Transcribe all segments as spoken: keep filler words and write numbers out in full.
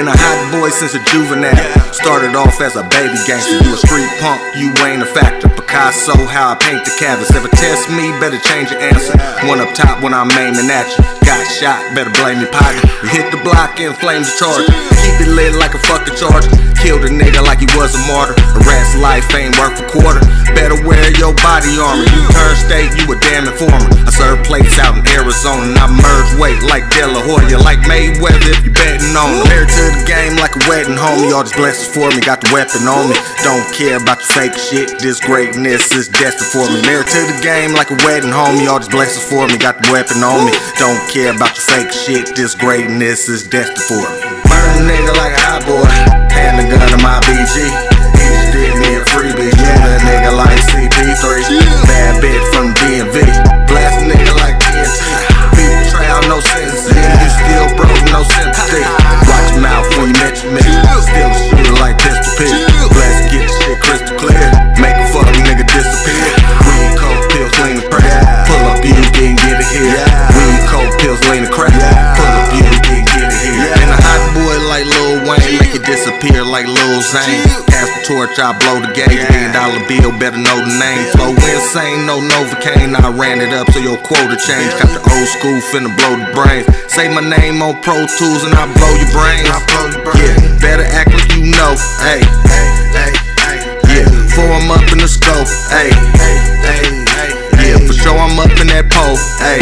a hot boy since a juvenile. Started off as a baby gangster. You a street punk, you ain't a factor. Picasso, how I paint the canvas. Ever test me, better change your answer. One up top when I'm aiming at you. Got shot, better blame your pocket. You hit the block and flames the charge. Keep it lit like a fucking charge. Killed a nigga like he was a martyr. A rat's life ain't worth a quarter. Better wear your body armor. You turn state, you a damn informer. I serve plates out in Arizona and I merge weight like De La Hoya. Like Mayweather if you betting on him. Married to the game like a wedding homie. All these blessings for me, got the weapon on me. Don't care about your fake shit. This greatness is destined for me. Married to the game like a wedding homie. All these blessings for me, got the weapon on me. Don't care about your fake shit. This greatness is destined for me. Burn a nigga like a hot boy. Hand the gun to my B G. He just did me a freebie. Shoot a nigga like C P three. Bad bitch from D M V. Blast a nigga like T N T. People trial, no sentencing. You still broke, no sympathy. Watch your mouth when you mention me. Still a shooter like Pistol P. Blast, get the shit crystal clear. Make a fuck nigga disappear. Weed, coke, pills, lean and crack. Pull up, you can get it here. Weed, coke, pills, lean and crack. Pull up, you can get it here. And a hot boy like Lil Wayne, make it disappear like Lil Zane. Pass the torch, I blow the game. Million dollar bill, better know the name. Flow insane, no Novocaine. I ran it up so your quota change. Got the old school, finna blow the brains. Say my name on Pro Tools and I blow your brains. Yeah, better act like you know. Hey, yeah, before I'm up in the scope. Hey, yeah, for sure I'm up in that pole. Hey,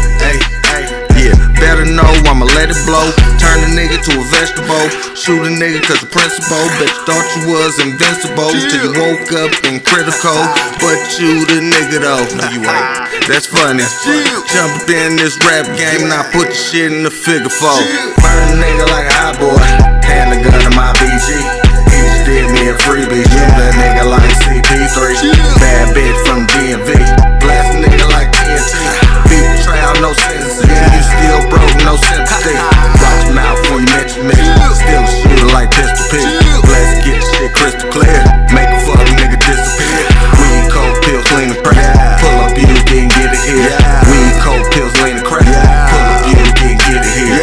yeah, better know I'ma let it blow. Turn a nigga to a vegetable. Shoot a nigga cause the principle. Bet you thought you was invincible till you woke up in critical. But you the nigga though. No, you ain't. That's funny. Jumped in this rap game and I put the shit in the figure four. Burn a nigga like a hot boy. Hand the gun to my B G. He just did me a freebie. Shoot a nigga like C P three. Bad bitch from D M V. Blast a nigga like T N T. People trial, no sentencing. You still broke, no sympathy. Watch your mouth when you mention me. Still a shooter like Pistol P. Blast, get the shit crystal clear. Make a fuck nigga disappear. Weed, coke, pills, lean and crack. Pull up, you can get it here. Weed, coke, pills, lean and crack. Pull up, you can get it here.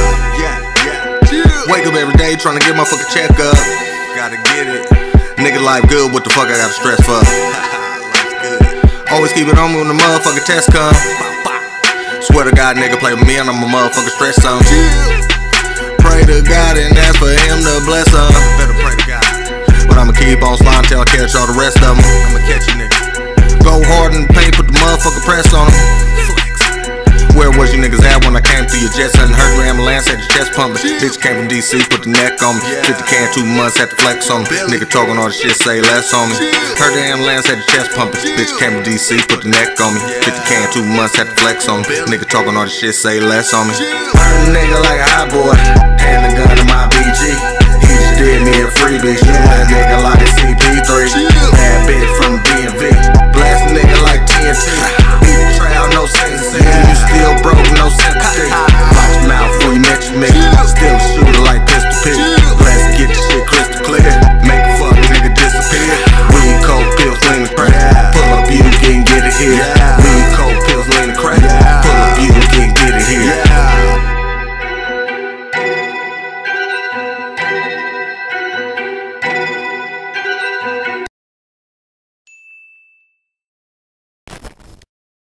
Wake up every day trying to get my fucking check up. Gotta get it. Nigga life good, what the fuck I gotta stress for? Always keep it on me when the motherfucking test come. Swear to God, nigga play with me and I'm a motherfucking stress some. Pray to God and ask for him to bless them. Better pray to God. But I'ma keep on sliding till I catch all the rest of them. I'ma catch you nigga. Go hard in the paint, put the motherfucking press on them. Where was you niggas at when I came through your jet? Something hurt your ambulance, had your chest pumping. Bitch came from D C, put the neck on me. fifty K in two months, had to flex on me. Nigga talking all the shit, say less on me. Heard the ambulance, had your chest pumping. Bitch came from D C, put the neck on me. fifty K in two months, had to flex on me. Nigga talking all the shit, say less on me. Burn a nigga like a hot boy. Hand the gun to my